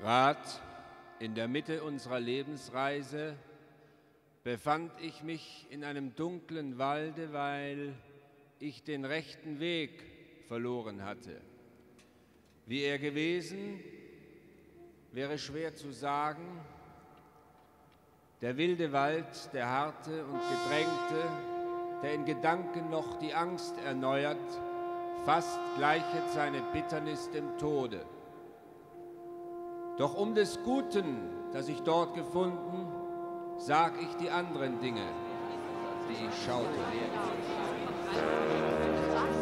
Rat, in der Mitte unserer Lebensreise befand ich mich in einem dunklen Walde, weil ich den rechten Weg verloren hatte. Wie er gewesen, wäre schwer zu sagen. Der wilde Wald, der harte und gedrängte, der in Gedanken noch die Angst erneuert, fast gleichet seine Bitternis dem Tode. Doch um des Guten, das ich dort gefunden, sag ich die anderen Dinge, die ich schaute.